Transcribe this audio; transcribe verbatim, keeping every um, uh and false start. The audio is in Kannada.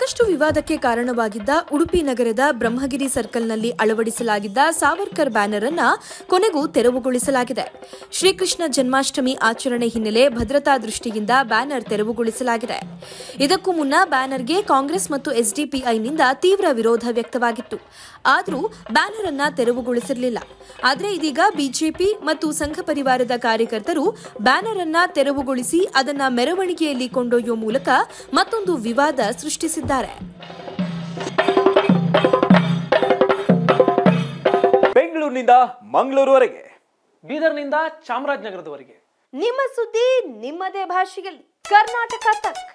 ಸಾಕಷ್ಟು ವಿವಾದಕ್ಕೆ ಕಾರಣವಾಗಿದ್ದ ಉಡುಪಿ ನಗರದ ಬ್ರಹ್ಮಗಿರಿ ಸರ್ಕಲ್ನಲ್ಲಿ ಅಳವಡಿಸಲಾಗಿದ್ದ ಸಾವರ್ಕರ್ ಬ್ಯಾನರ್ ಅನ್ನ ಕೊನೆಗೂ ತೆರವುಗೊಳಿಸಲಾಗಿದೆ. ಶ್ರೀಕೃಷ್ಣ ಜನ್ಮಾಷ್ಟಮಿ ಆಚರಣೆ ಹಿನ್ನೆಲೆ ಭದ್ರತಾ ದೃಷ್ಟಿಯಿಂದ ಬ್ಯಾನರ್ ತೆರವುಗೊಳಿಸಲಾಗಿದೆ. ಇದಕ್ಕೂ ಮುನ್ನ ಬ್ಯಾನರ್ಗೆ ಕಾಂಗ್ರೆಸ್ ಮತ್ತು ಎಸ್ಡಿಪಿಐನಿಂದ ತೀವ್ರ ವಿರೋಧ ವ್ಯಕ್ತವಾಗಿತ್ತು. ಆದರೂ ಬ್ಯಾನರ್ ಅನ್ನ ತೆರವುಗೊಳಿಸಿರಲಿಲ್ಲ. ಆದರೆ ಇದೀಗ ಬಿಜೆಪಿ ಮತ್ತು ಸಂಘ ಪರಿವಾರದ ಕಾರ್ಯಕರ್ತರು ಬ್ಯಾನರ್ ಅನ್ನ ತೆರವುಗೊಳಿಸಿ ಅದನ್ನ ಮೆರವಣಿಗೆಯಲ್ಲಿ ಕೊಂಡೊಯ್ಯುವ ಮೂಲಕ ಮತ್ತೊಂದು ವಿವಾದ ಸೃಷ್ಟಿಸಿದ್ದಾರೆ. ಬೆಂಗಳೂರಿನಿಂದ ಮಂಗಳೂರುವರೆಗೆ, ಬೀದರ್ನಿಂದ ಚಾಮರಾಜನಗರದವರೆಗೆ ನಿಮ್ಮ ಸುದ್ದಿ ನಿಮ್ಮದೇ ಭಾಷೆಯಲ್ಲಿ ಕರ್ನಾಟಕ ತಕ್.